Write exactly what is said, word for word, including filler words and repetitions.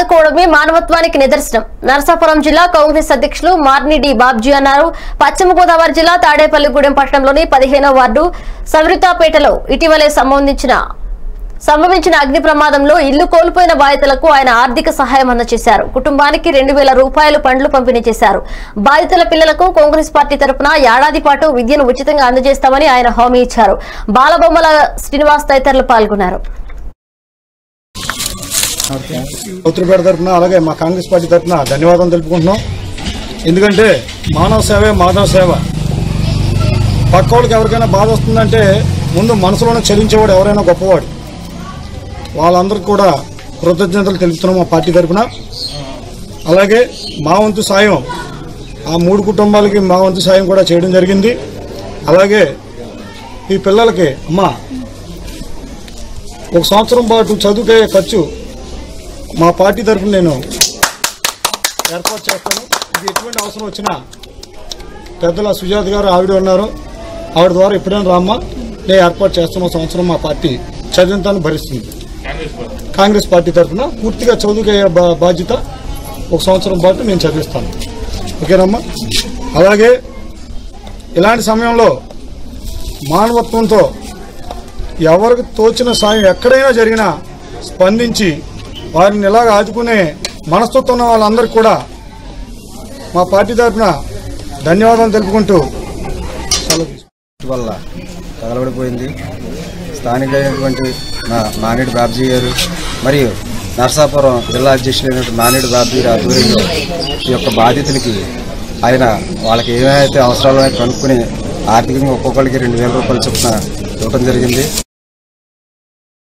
ఆదుకోవడమే మానవత్వానికి నిదర్శనం. నరసాపురం జిల్లా కాంగ్రెస్ అధ్యక్షులు మార్నిడి బాబ్జీ అన్నారు. పశ్చిమ గోదావరి జిల్లా తాడేపల్లిగూడెం పట్టణంలోని పదిహేనవ వార్డు సవరితాపేటలో ఇటీవలే సంబంధించిన సంభవించిన అగ్ని ప్రమాదంలో ఇల్లు కోల్పోయిన బాధితులకు ఆయన ఆర్థిక సహాయం అందజేశారు. కుటుంబానికి రెండు వేల రూపాయలు పండ్లు పంపిణీ చేశారు. బాధితుల పిల్లలకు కాంగ్రెస్ పార్టీ తరఫున ఏడాది పాటు విద్యను ఉచితంగా అందజేస్తామని ఆయన హామీ ఇచ్చారు. బాలబొమ్మల శ్రీనివాస్ తదితరులు పాల్గొన్నారు. ఉత్తరపేట తరఫున అలాగే మా కాంగ్రెస్ పార్టీ తరఫున ధన్యవాదాలు తెలుపుకుంటున్నాం. ఎందుకంటే మానవ సేవే మాధవ సేవ. పక్క వాళ్ళకి ఎవరికైనా బాధ వస్తుందంటే ముందు మనసులోనే చలించేవాడు ఎవరైనా గొప్పవాడు. వాళ్ళందరికీ కూడా కృతజ్ఞతలు తెలుపుతున్నాం మా పార్టీ తరఫున. అలాగే మా వంతు సాయం ఆ మూడు కుటుంబాలకి మా వంతు సాయం కూడా చేయడం జరిగింది. అలాగే ఈ పిల్లలకి అమ్మా ఒక సంవత్సరం పాటు చదువుకే ఖర్చు మా పార్టీ తరఫున నేను ఏర్పాటు చేస్తాను. ఇది ఎటువంటి అవసరం వచ్చినా పెద్దల సుజాత గారు ఆవిడ ఉన్నారు, ఆవిడ ద్వారా ఎప్పుడైనా రామ్మా నేను ఏర్పాటు చేస్తున్న సంవత్సరం మా పార్టీ చదివింతాన్ని భరిస్తుంది. కాంగ్రెస్ పార్టీ తరఫున పూర్తిగా చదువుకే బాధ్యత ఒక సంవత్సరం పాటు నేను చదివిస్తాను. ఓకేనమ్మా. అలాగే ఇలాంటి సమయంలో మానవత్వంతో ఎవరికి తోచిన సాయం ఎక్కడైనా జరిగినా స్పందించి వారిని ఇలాగ ఆదుకునే మనస్తత్వం ఉన్న వాళ్ళందరికీ కూడా మా పార్టీ తరఫున ధన్యవాదాలు తెలుపుకుంటూ వల్ల తగలబడిపోయింది. స్థానికమైనటువంటి మా నానేడు బాబ్జీ గారు మరియు నరసాపురం జిల్లా అధ్యక్షులైనటువంటి నానేడు బాబ్జీ గారి ఆధ్వర్యంలో ఈ యొక్క బాధితులకి ఆయన వాళ్ళకి ఏమైతే అవసరాలు కనుక్కుని ఆర్థికంగా ఒక్కొక్కరికి రెండు వేల రూపాయలు చొప్పున ఇవ్వడం జరిగింది.